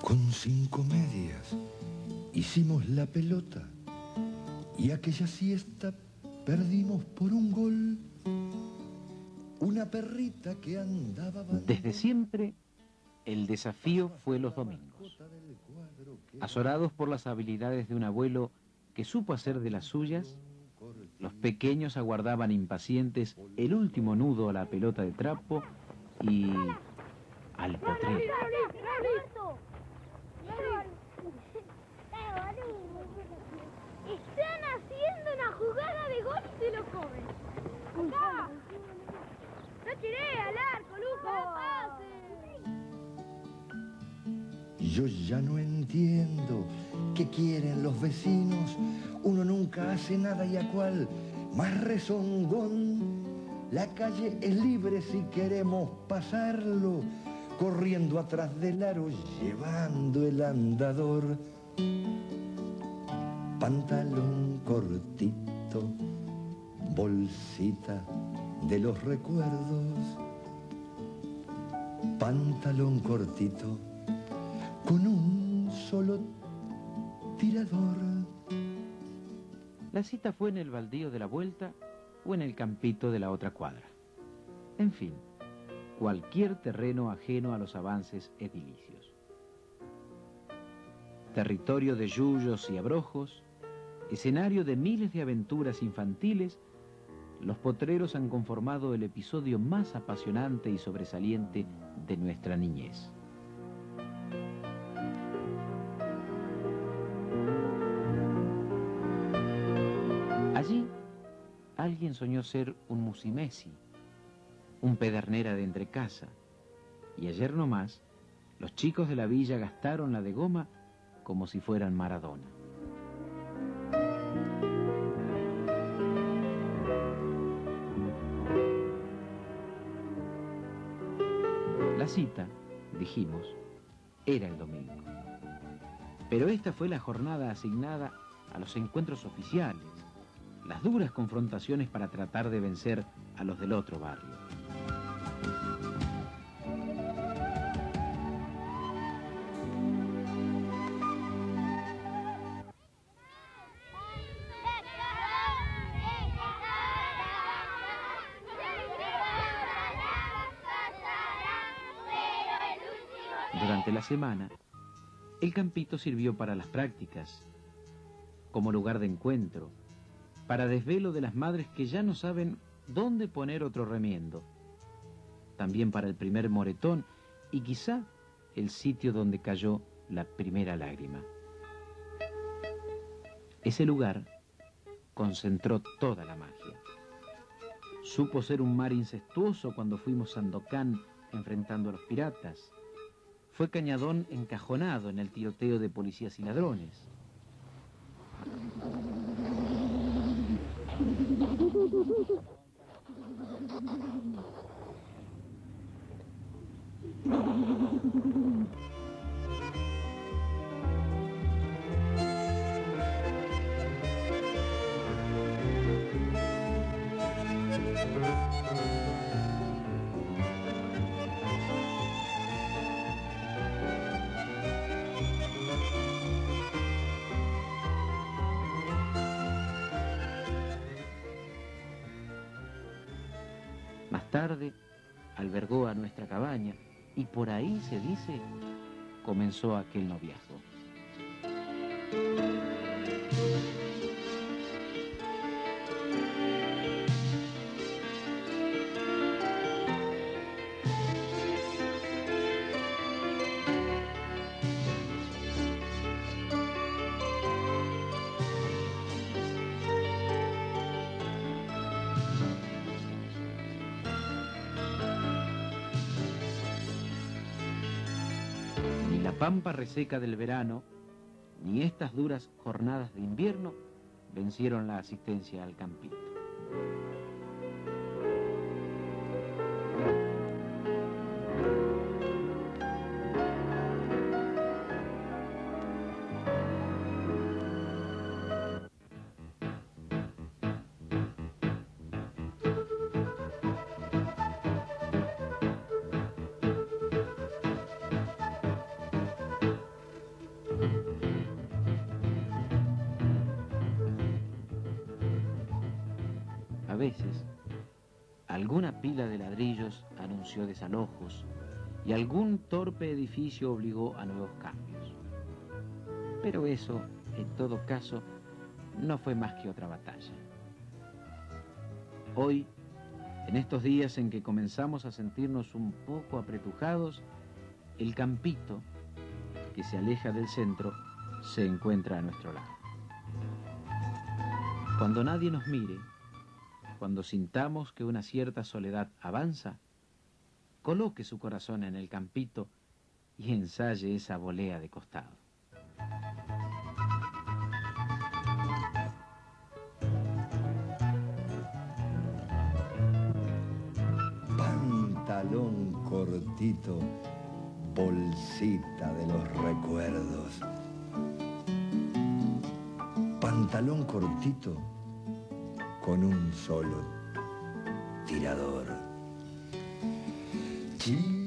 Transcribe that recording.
Con 5 medias hicimos la pelota y aquella siesta perdimos por un gol. Una perrita que andaba... Desde siempre, el desafío fue los domingos. Azorados por las habilidades de un abuelo que supo hacer de las suyas, los pequeños aguardaban impacientes el último nudo a la pelota de trapo y al potrero. Están haciendo una jugada de gol y se lo comen. ¡Acá! ¡No tiré al arco, Lucas! Yo ya no entiendo qué quieren los vecinos. Uno nunca hace nada y a cual más rezongón. La calle es libre si queremos pasarlo, corriendo atrás del aro, llevando el andador. Pantalón cortito, bolsita de los recuerdos. Pantalón cortito, con un solo tirador. La cita fue en el baldío de la vuelta o en el campito de la otra cuadra. En fin, cualquier terreno ajeno a los avances edilicios. Territorio de yuyos y abrojos, escenario de miles de aventuras infantiles, los potreros han conformado el episodio más apasionante y sobresaliente de nuestra niñez. Allí, alguien soñó ser un Musimesi, un Pedernera de entrecasa, y ayer nomás, los chicos de la villa gastaron la de goma como si fueran Maradona. La cita, dijimos, era el domingo. Pero esta fue la jornada asignada a los encuentros oficiales, las duras confrontaciones para tratar de vencer a los del otro barrio. Durante la semana, el campito sirvió para las prácticas, como lugar de encuentro, para desvelo de las madres que ya no saben dónde poner otro remiendo, también para el primer moretón y quizá el sitio donde cayó la primera lágrima. Ese lugar concentró toda la magia. Supo ser un mar incestuoso cuando fuimos Sandokan enfrentando a los piratas. Fue Cañadón encajonado en el tiroteo de policías y ladrones. Más tarde, albergó a nuestra cabaña y por ahí, se dice, comenzó aquel noviazgo. Ni la pampa reseca del verano, ni estas duras jornadas de invierno vencieron la asistencia al campito. veces, alguna pila de ladrillos anunció desalojos y algún torpe edificio obligó a nuevos cambios. Pero eso, en todo caso, no fue más que otra batalla. Hoy, en estos días en que comenzamos a sentirnos un poco apretujados, el campito, que se aleja del centro, se encuentra a nuestro lado. Cuando nadie nos mire, cuando sintamos que una cierta soledad avanza, coloque su corazón en el campito y ensaye esa volea de costado. Pantalón cortito, bolsita de los recuerdos. Pantalón cortito con un solo tirador.